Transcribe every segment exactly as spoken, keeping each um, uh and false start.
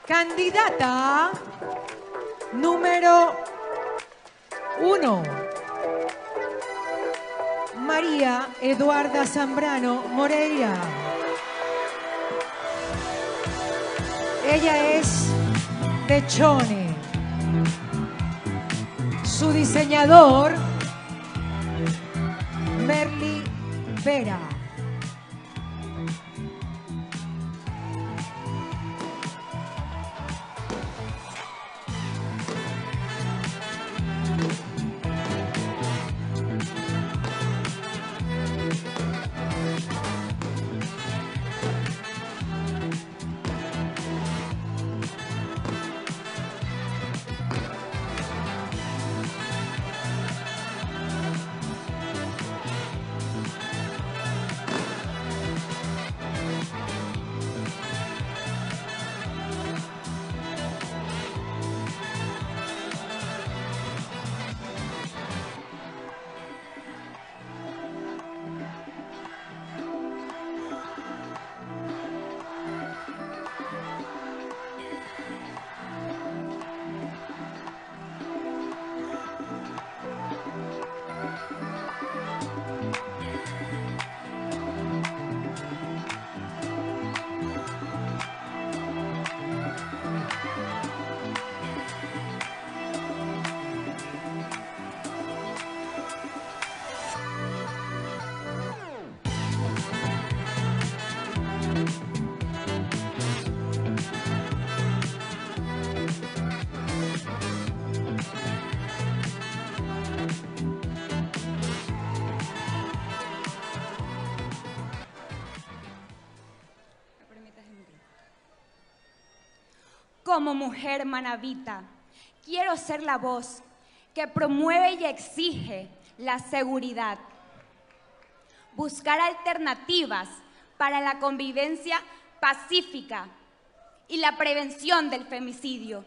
Candidata número uno, María Eduarda Zambrano Moreira. Ella es de Chone. Su diseñador, Merly Vera. Como mujer manabita, quiero ser la voz que promueve y exige la seguridad. Buscar alternativas para la convivencia pacífica y la prevención del femicidio.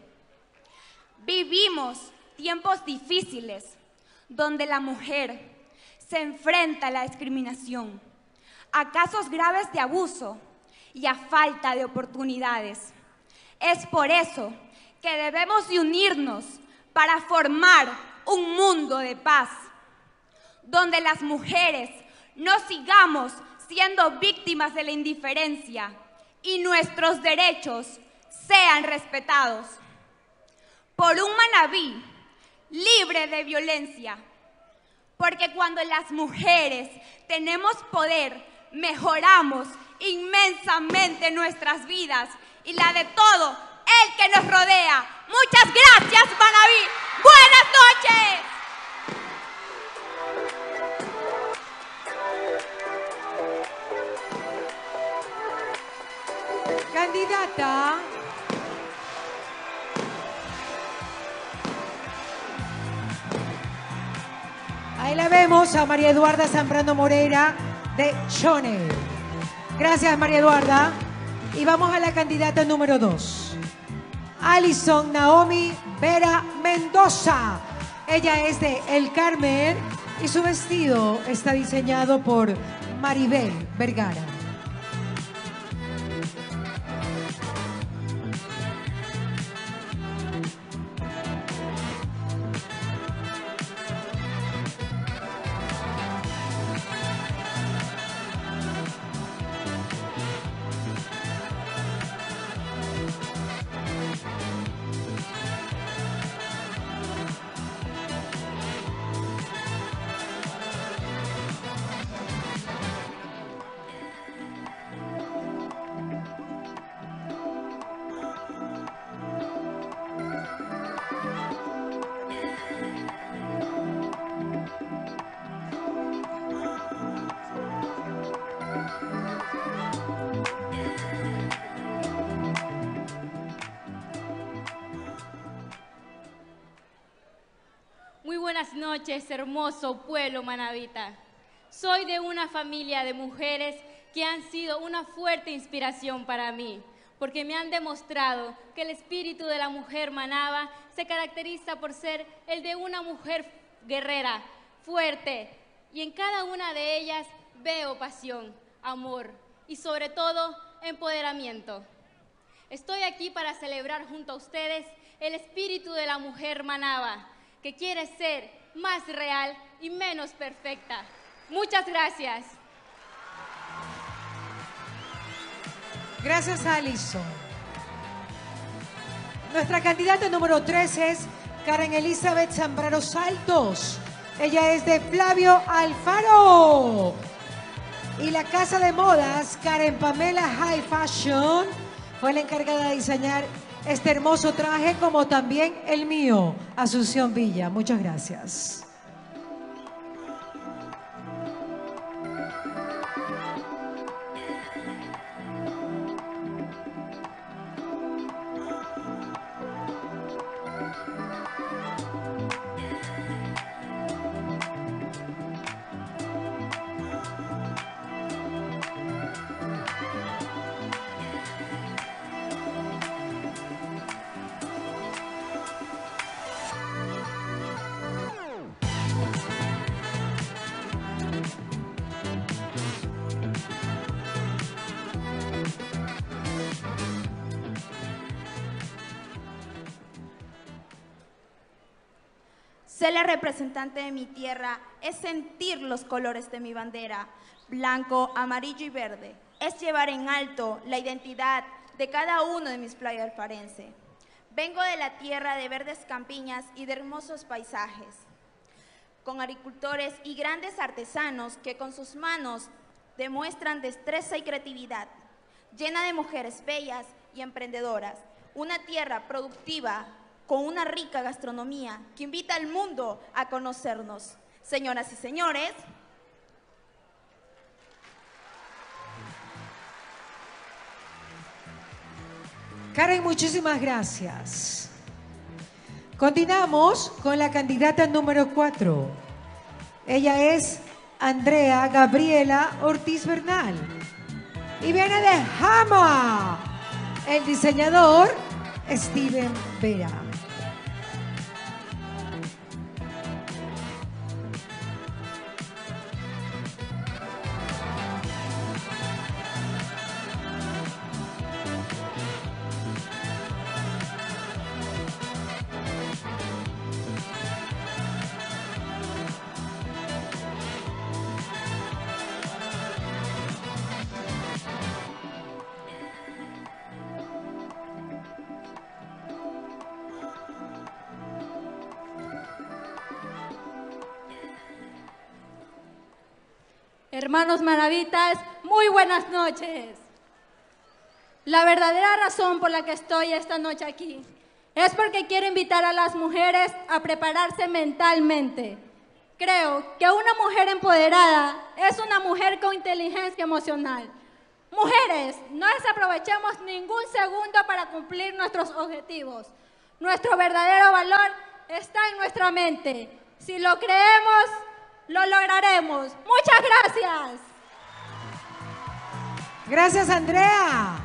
Vivimos tiempos difíciles donde la mujer se enfrenta a la discriminación, a casos graves de abuso y a falta de oportunidades. Es por eso que debemos de unirnos para formar un mundo de paz, donde las mujeres no sigamos siendo víctimas de la indiferencia y nuestros derechos sean respetados. Por un Manabí libre de violencia, porque cuando las mujeres tenemos poder, mejoramos inmensamente nuestras vidas y la de todo el que nos rodea. Muchas gracias, Manabí. Buenas noches. Candidata ahí la vemos a María Eduarda Zambrano Moreira de Chone. Gracias, María Eduarda. Y vamos a la candidata número dos, Alison Naomi Vera Mendoza. Ella es de El Carmen y su vestido está diseñado por Maribel Vergara. Muy buenas noches, hermoso pueblo manabita. Soy de una familia de mujeres que han sido una fuerte inspiración para mí, porque me han demostrado que el espíritu de la mujer manaba se caracteriza por ser el de una mujer guerrera, fuerte, y en cada una de ellas veo pasión, amor y sobre todo empoderamiento. Estoy aquí para celebrar junto a ustedes el espíritu de la mujer Manaba, que quiere ser más real y menos perfecta. Muchas gracias. Gracias, Alison. Nuestra candidata número tres es Karen Elizabeth Zambrano Saltos. Ella es de Flavio Alfaro. Y la casa de modas Karen Pamela High Fashion fue la encargada de diseñar este hermoso traje, como también el mío, Asunción Villa. Muchas gracias. Ser la representante de mi tierra es sentir los colores de mi bandera, blanco, amarillo y verde. Es llevar en alto la identidad de cada uno de mis playas alfarenses. Vengo de la tierra de verdes campiñas y de hermosos paisajes, con agricultores y grandes artesanos que con sus manos demuestran destreza y creatividad, llena de mujeres bellas y emprendedoras. Una tierra productiva, con una rica gastronomía que invita al mundo a conocernos. Señoras y señores, Karen, muchísimas gracias. Continuamos con la candidata número cuatro. Ella es Andrea Gabriela Ortiz Bernal y viene de Jama. El diseñador Steven Vera. Hermanos manavitas, muy buenas noches. La verdadera razón por la que estoy esta noche aquí es porque quiero invitar a las mujeres a prepararse mentalmente. Creo que una mujer empoderada es una mujer con inteligencia emocional. Mujeres, no desaprovechemos ningún segundo para cumplir nuestros objetivos. Nuestro verdadero valor está en nuestra mente. Si lo creemos, lo lograremos. Muchas gracias. Gracias, Andrea.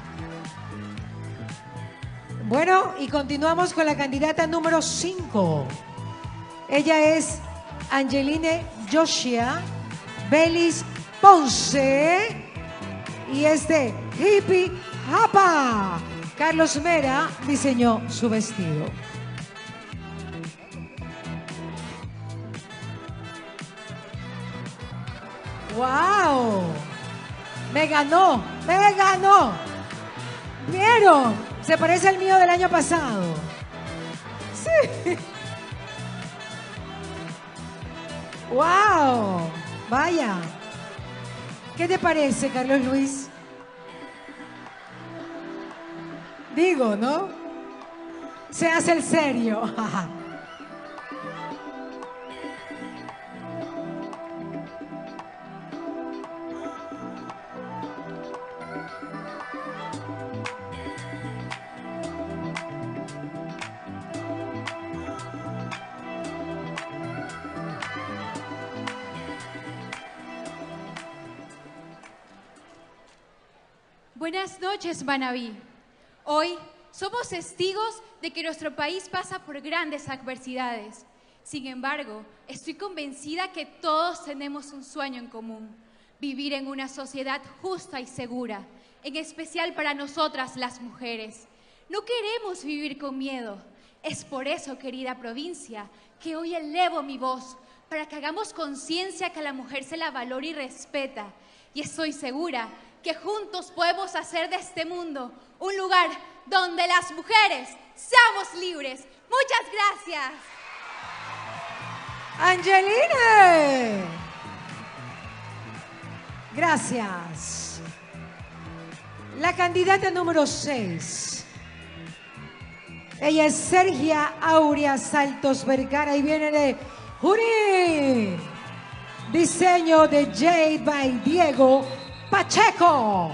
Bueno, y continuamos con la candidata número cinco. Ella es Angeline Joshia Belis Ponce y es de Hippie Japa. Carlos Mera diseñó su vestido. ¡Wow! Me ganó, me ganó. ¿Vieron? Se parece al mío del año pasado. Sí. ¡Wow! Vaya. ¿Qué te parece, Carlos Luis? Digo, ¿no? Se hace el serio. Buenas noches, Manabí. Hoy somos testigos de que nuestro país pasa por grandes adversidades. Sin embargo, estoy convencida que todos tenemos un sueño en común: vivir en una sociedad justa y segura, en especial para nosotras las mujeres. No queremos vivir con miedo. Es por eso, querida provincia, que hoy elevo mi voz, para que hagamos conciencia que a la mujer se la valora y respeta. Y estoy segura que juntos podemos hacer de este mundo un lugar donde las mujeres seamos libres. Muchas gracias. Angeline. Gracias. La candidata número seis. Ella es Sergia Aurea Saltos Vergara y viene de Junín. Diseño de Jade by Diego Pacheco.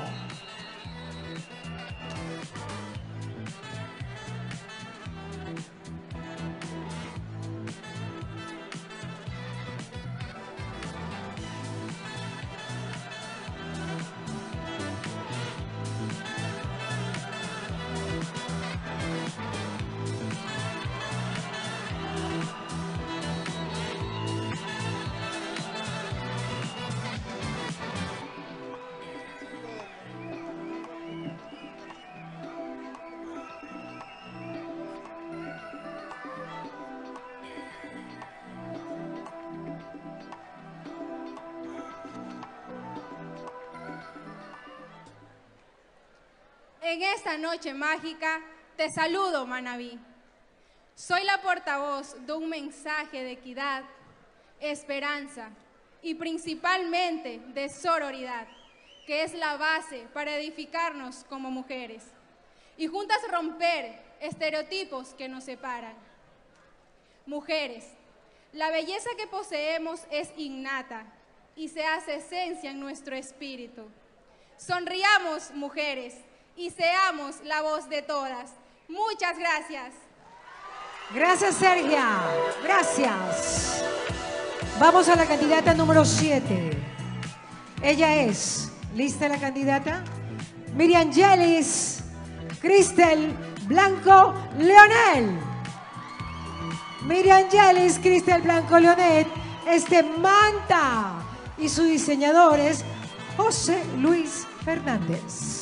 En esta noche mágica te saludo, Manabí. Soy la portavoz de un mensaje de equidad, esperanza y principalmente de sororidad, que es la base para edificarnos como mujeres y juntas romper estereotipos que nos separan. Mujeres, la belleza que poseemos es innata y se hace esencia en nuestro espíritu. Sonriamos, mujeres, y seamos la voz de todas. Muchas gracias. Gracias, Sergia. Gracias. Vamos a la candidata número siete. Ella es, ¿lista la candidata? Miriam Yelis Cristel Blanco Leonel. Miriam Yelis Cristel Blanco Leonel es de Manta y su diseñador es José Luis Fernández.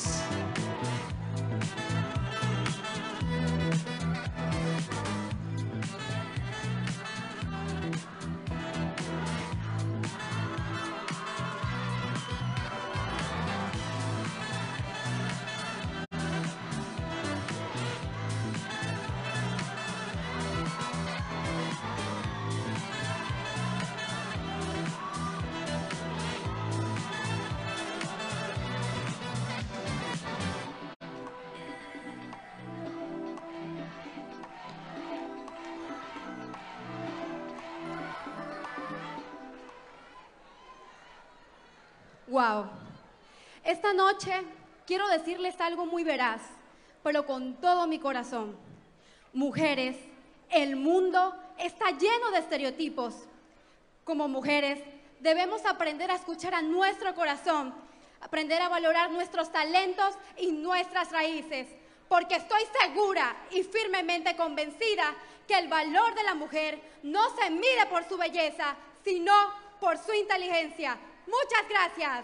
Wow. Esta noche quiero decirles algo muy veraz, pero con todo mi corazón. Mujeres, el mundo está lleno de estereotipos. Como mujeres, debemos aprender a escuchar a nuestro corazón, aprender a valorar nuestros talentos y nuestras raíces, porque estoy segura y firmemente convencida que el valor de la mujer no se mide por su belleza, sino por su inteligencia. Muchas gracias.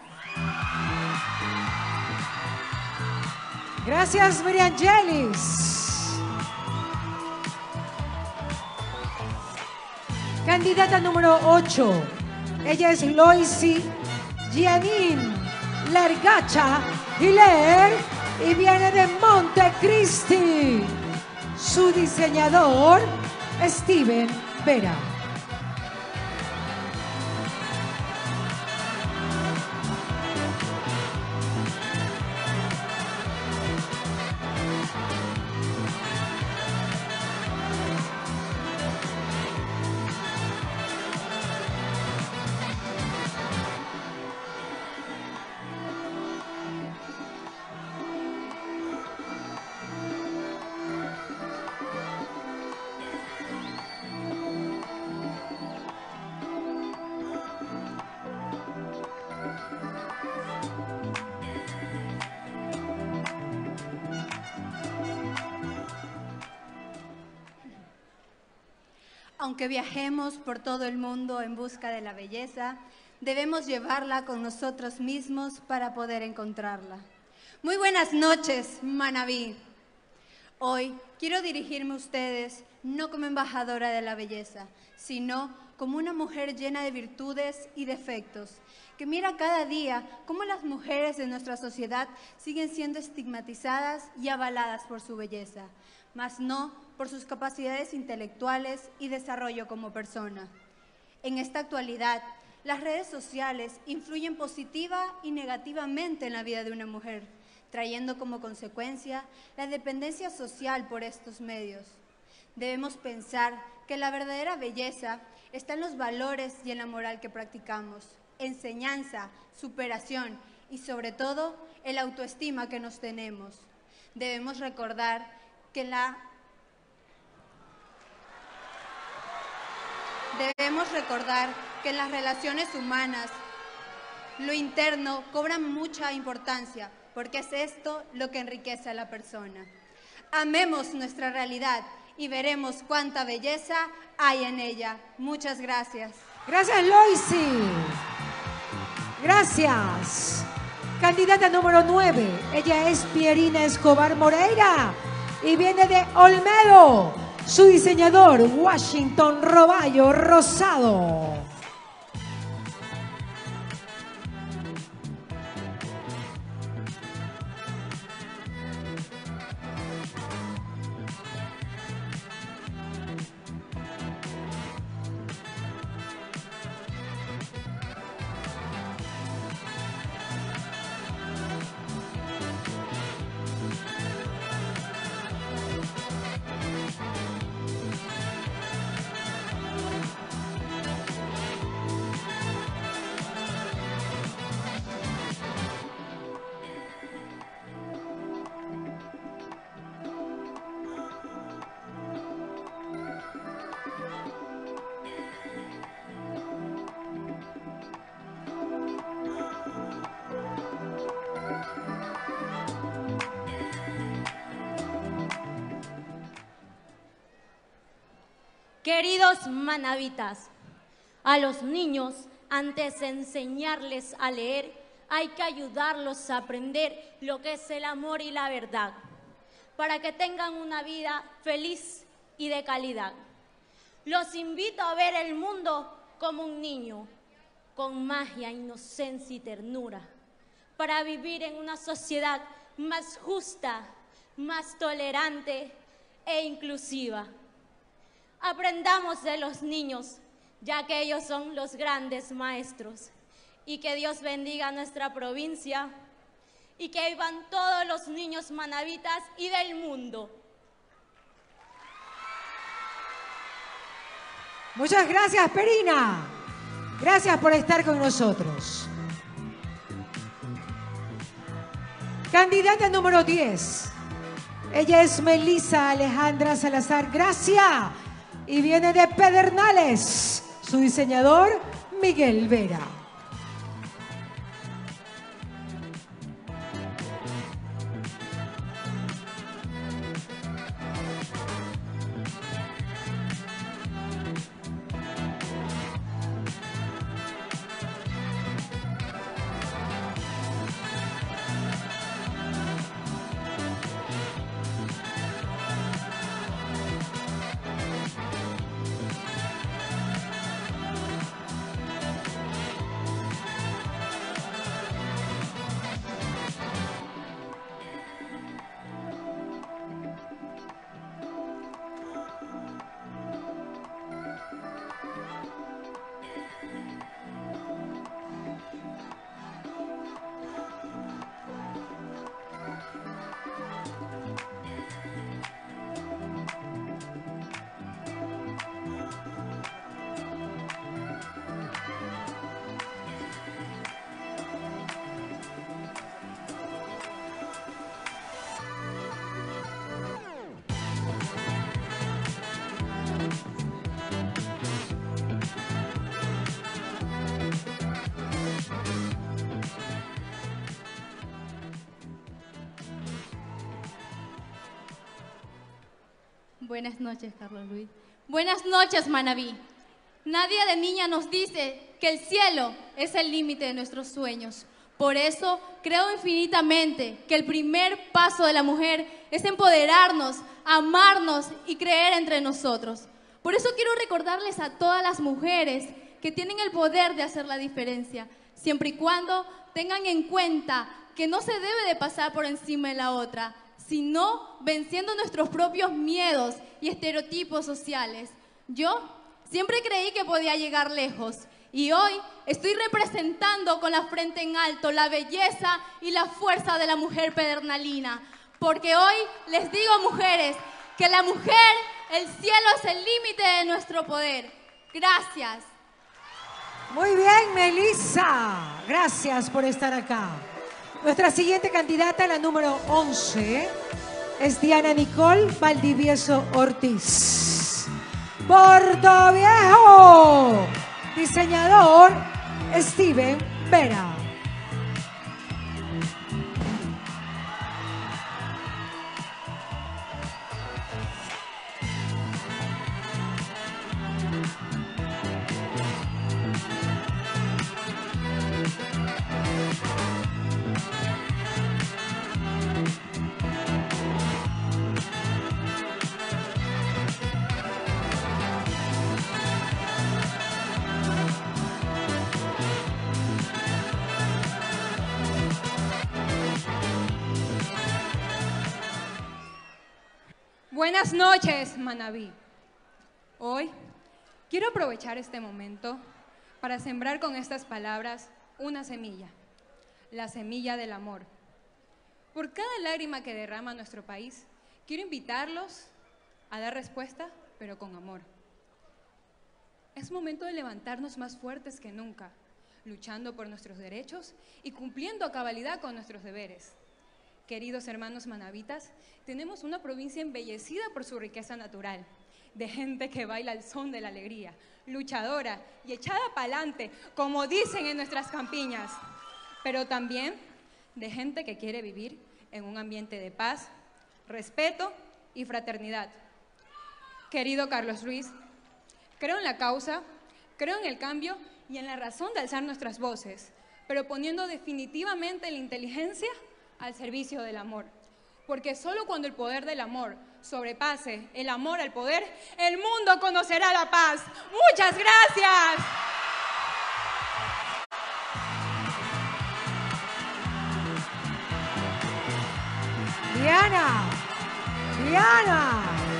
Gracias, Miriam Yelis. Candidata número ocho. Ella es Loisy Gianin Largacha Hiler y viene de Montecristi. Su diseñador, Steven Vera. Aunque viajemos por todo el mundo en busca de la belleza, debemos llevarla con nosotros mismos para poder encontrarla. Muy buenas noches, Manabí. Hoy quiero dirigirme a ustedes no como embajadora de la belleza, sino como una mujer llena de virtudes y defectos, que mira cada día cómo las mujeres de nuestra sociedad siguen siendo estigmatizadas y avaladas por su belleza, mas no por sus capacidades intelectuales y desarrollo como persona. En esta actualidad, las redes sociales influyen positiva y negativamente en la vida de una mujer, trayendo como consecuencia la dependencia social por estos medios. Debemos pensar que la verdadera belleza está en los valores y en la moral que practicamos, enseñanza, superación y sobre todo el autoestima que nos tenemos. Debemos recordar que la Debemos recordar que en las relaciones humanas lo interno cobra mucha importancia, porque es esto lo que enriquece a la persona. Amemos nuestra realidad y veremos cuánta belleza hay en ella. Muchas gracias. Gracias, Loisy. Gracias. Candidata número nueve. Ella es Pierina Escobar Moreira y viene de Olmedo. Su diseñador, Washington Roballo Rosado. Queridos manavitas, a los niños, antes de enseñarles a leer, hay que ayudarlos a aprender lo que es el amor y la verdad, para que tengan una vida feliz y de calidad. Los invito a ver el mundo como un niño, con magia, inocencia y ternura, para vivir en una sociedad más justa, más tolerante e inclusiva. Aprendamos de los niños, ya que ellos son los grandes maestros. Y que Dios bendiga a nuestra provincia y que vivan todos los niños manavitas y del mundo. Muchas gracias, Pierina. Gracias por estar con nosotros. Candidata número diez. Ella es Melissa Alejandra Salazar Gracia y viene de Pedernales. Su diseñador, Miguel Vera. Buenas noches, Carlos Luis. Buenas noches, Manabí. Nadie de niña nos dice que el cielo es el límite de nuestros sueños. Por Por eso creo infinitamente que el primer paso de la mujer es empoderarnos, amarnos y creer entre nosotros. Por eso quiero recordarles a todas las mujeres que tienen el poder de hacer la diferencia, siempre y cuando tengan en cuenta que no se debe de pasar por encima de la otra, sino venciendo nuestros propios miedos y estereotipos sociales. Yo siempre creí que podía llegar lejos y hoy estoy representando con la frente en alto la belleza y la fuerza de la mujer pedernalina, porque hoy les digo, mujeres, que la mujer, el cielo es el límite de nuestro poder. Gracias. Muy bien, Melissa. Gracias por estar acá. Nuestra siguiente candidata, la número once, es Diana Nicole Valdivieso Ortiz. Puerto Viejo. Diseñador, Steven Vera. Buenas noches, Manabí. Hoy quiero aprovechar este momento para sembrar con estas palabras una semilla, la semilla del amor. Por cada lágrima que derrama nuestro país, quiero invitarlos a dar respuesta, pero con amor. Es momento de levantarnos más fuertes que nunca, luchando por nuestros derechos y cumpliendo a cabalidad con nuestros deberes. Queridos hermanos manabitas, tenemos una provincia embellecida por su riqueza natural, de gente que baila al son de la alegría, luchadora y echada pa'lante, como dicen en nuestras campiñas, pero también de gente que quiere vivir en un ambiente de paz, respeto y fraternidad. Querido Carlos Ruiz, creo en la causa, creo en el cambio y en la razón de alzar nuestras voces, pero poniendo definitivamente la inteligencia al servicio del amor. Porque solo cuando el poder del amor sobrepase el amor al poder, el mundo conocerá la paz. ¡Muchas gracias! Diana, Diana.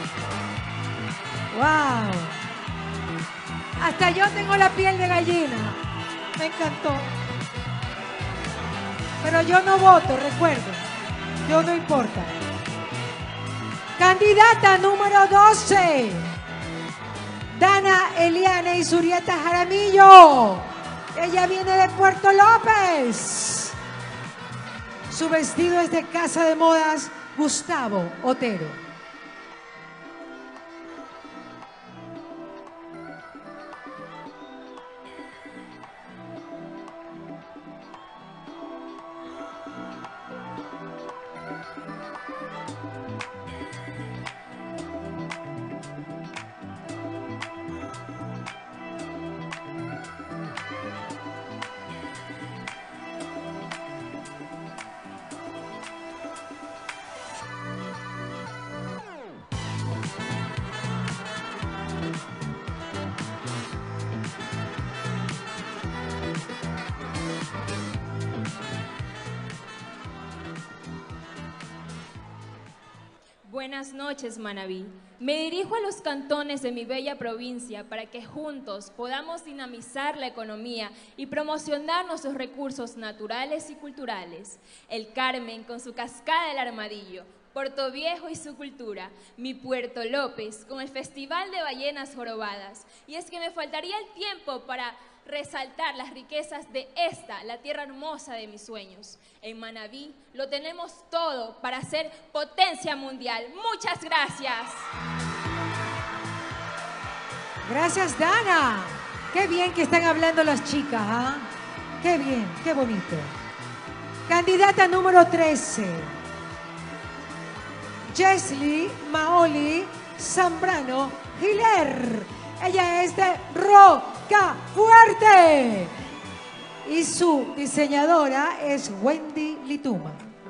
Wow. Hasta yo tengo la piel de gallina. Me encantó. Pero yo no voto, recuerden. Yo no importa. Candidata número doce. Dana Eliana Isurieta Jaramillo. Ella viene de Puerto López. Su vestido es de Casa de Modas Gustavo Otero. Buenas noches, Manabí. Me dirijo a los cantones de mi bella provincia para que juntos podamos dinamizar la economía y promocionar nuestros recursos naturales y culturales. El Carmen con su cascada del Armadillo, Puerto Viejo y su cultura, mi Puerto López con el Festival de Ballenas Jorobadas. Y es que me faltaría el tiempo para resaltar las riquezas de esta, la tierra hermosa de mis sueños. En Manabí lo tenemos todo para ser potencia mundial. Muchas gracias. Gracias, Dana. Qué bien que están hablando las chicas, ¿ah? Qué bien, qué bonito. Candidata número trece. Jesly Maoli Zambrano Giler. Ella es de Rocafuerte. Y su diseñadora es Wendy Lituma.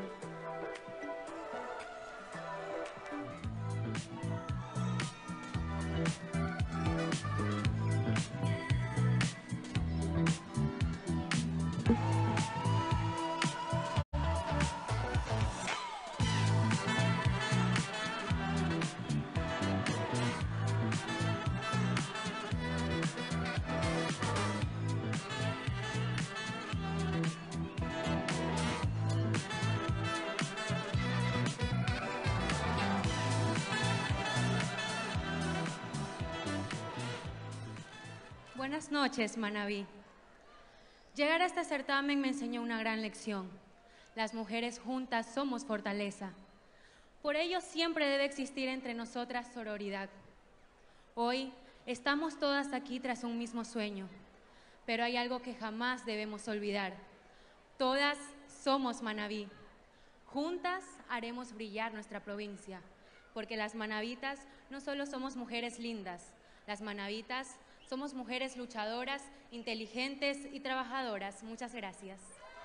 Buenas noches, Manabí. Llegar a este certamen me enseñó una gran lección. Las mujeres juntas somos fortaleza. Por ello siempre debe existir entre nosotras sororidad. Hoy estamos todas aquí tras un mismo sueño, pero hay algo que jamás debemos olvidar. Todas somos Manabí. Juntas haremos brillar nuestra provincia, porque las manabitas no solo somos mujeres lindas, las manabitas somos mujeres luchadoras, inteligentes y trabajadoras. Muchas gracias.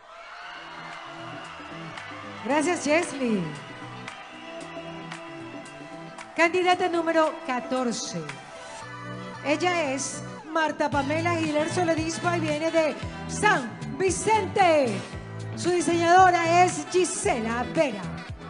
Gracias, Chesley. Candidata número catorce. Ella es Marta Pamela Giler Soledispa y viene de San Vicente. Su diseñadora es Gisela Vera.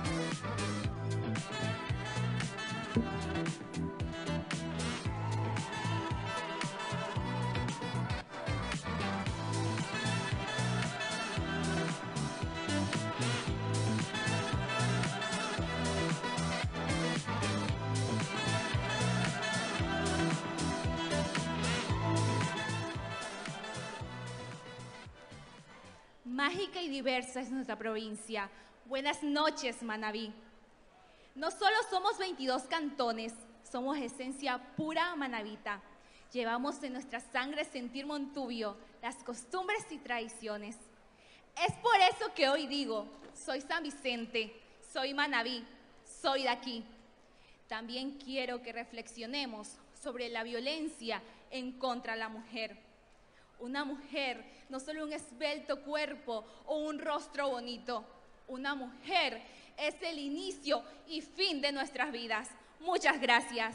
Mágica y diversa es nuestra provincia. Buenas noches, Manabí. No solo somos veintidós cantones, somos esencia pura manabita. Llevamos en nuestra sangre sentir Montubio, las costumbres y tradiciones. Es por eso que hoy digo, soy San Vicente, soy Manabí, soy de aquí. También quiero que reflexionemos sobre la violencia en contra de la mujer. Una mujer, no solo un esbelto cuerpo o un rostro bonito. Una mujer es el inicio y fin de nuestras vidas. Muchas gracias.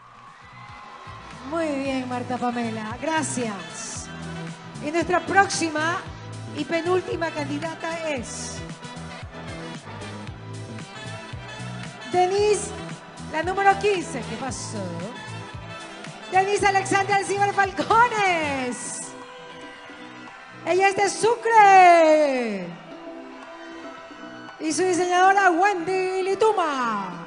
Muy bien, Marta Pamela. Gracias. Y nuestra próxima y penúltima candidata es Denise, la número quince. ¿Qué pasó? Denise Alexandra Alcibar Falcones. Ella es de Sucre. Y su diseñadora Wendy Lituma.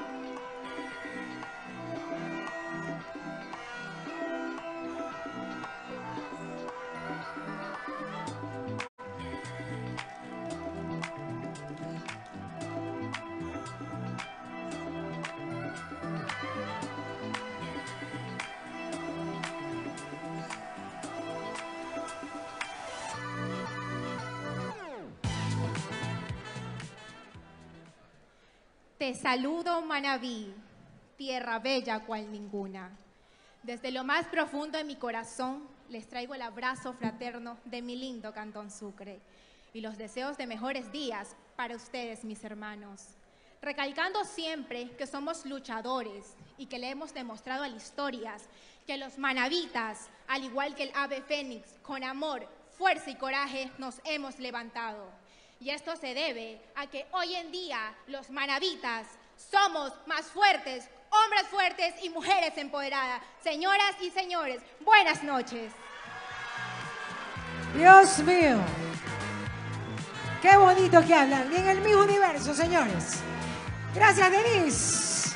Te saludo, Manabí, tierra bella cual ninguna. Desde lo más profundo de mi corazón les traigo el abrazo fraterno de mi lindo Cantón Sucre y los deseos de mejores días para ustedes, mis hermanos. Recalcando siempre que somos luchadores y que le hemos demostrado a las historias que los manabitas, al igual que el ave fénix, con amor, fuerza y coraje nos hemos levantado. Y esto se debe a que hoy en día los manabitas somos más fuertes, hombres fuertes y mujeres empoderadas. Señoras y señores, buenas noches. Dios mío. Qué bonito que hablan. Y en el mismo universo, señores. Gracias, Denise.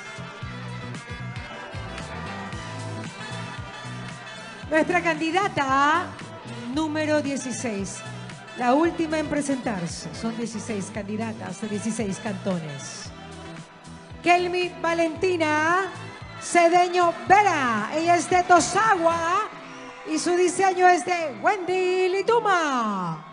Nuestra candidata número dieciséis. La última en presentarse. Son dieciséis candidatas de dieciséis cantones. Kelmi Valentina Cedeño Vera. Ella es de Tosagua y su diseño es de Wendy Lituma.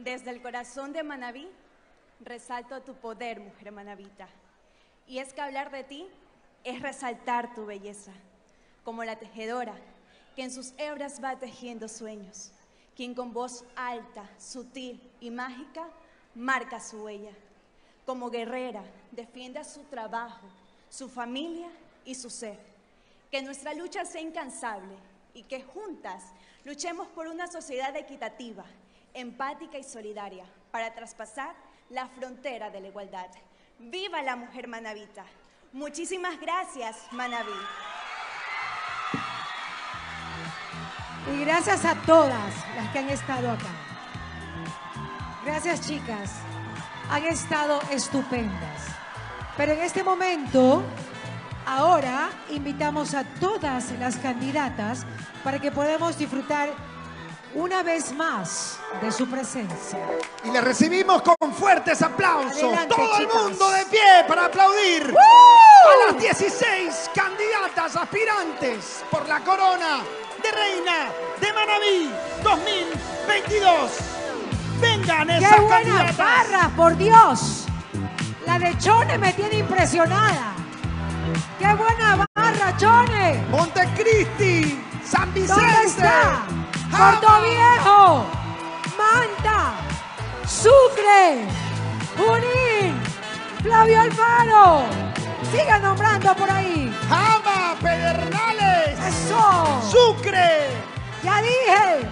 Desde el corazón de Manabí, resalto tu poder, mujer manabita. Y es que hablar de ti es resaltar tu belleza, como la tejedora que en sus hebras va tejiendo sueños, quien con voz alta, sutil y mágica marca su huella. Como guerrera, defiende a su trabajo, su familia y su ser. Que nuestra lucha sea incansable y que juntas luchemos por una sociedad equitativa, empática y solidaria para traspasar la frontera de la igualdad. ¡Viva la mujer manabita! Muchísimas gracias, Manabí. Y gracias a todas las que han estado acá. Gracias, chicas. Han estado estupendas. Pero en este momento, ahora invitamos a todas las candidatas para que podamos disfrutar una vez más de su presencia. Y le recibimos con fuertes aplausos. Adelante, todo chicas. el mundo de pie para aplaudir ¡Woo! a las dieciséis candidatas aspirantes por la corona de reina de Manabí dos mil veintidós. Vengan esas ¡Qué buenas candidatas! barras, por Dios! La de Chone me tiene impresionada. ¡Qué buena barra, Chone! Montecristi, San Vicente. ¿Dónde está? Jama, Puerto Viejo, Manta, Sucre, Junín, Flavio Alfaro. Sigan nombrando por ahí. Jama, Pedernales. Eso. Sucre. Ya dije.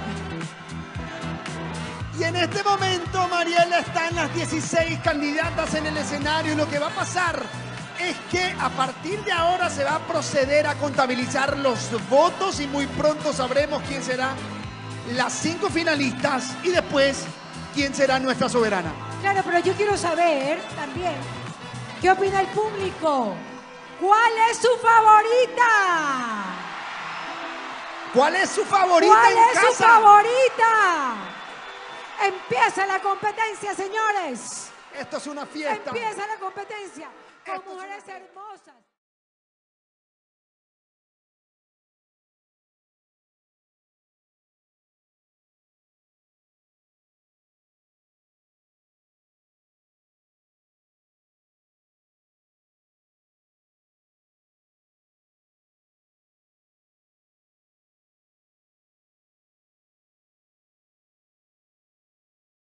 Y en este momento Mariela está en las dieciséis candidatas en el escenario y lo que va a pasar es que a partir de ahora se va a proceder a contabilizar los votos y muy pronto sabremos quién será las cinco finalistas y después quién será nuestra soberana. Claro, pero yo quiero saber también qué opina el público. ¿Cuál es su favorita? ¿Cuál es su favorita ¿Cuál en es casa? su favorita? Empieza la competencia, señores. Esto es una fiesta. Empieza la competencia con mujeres hermosas.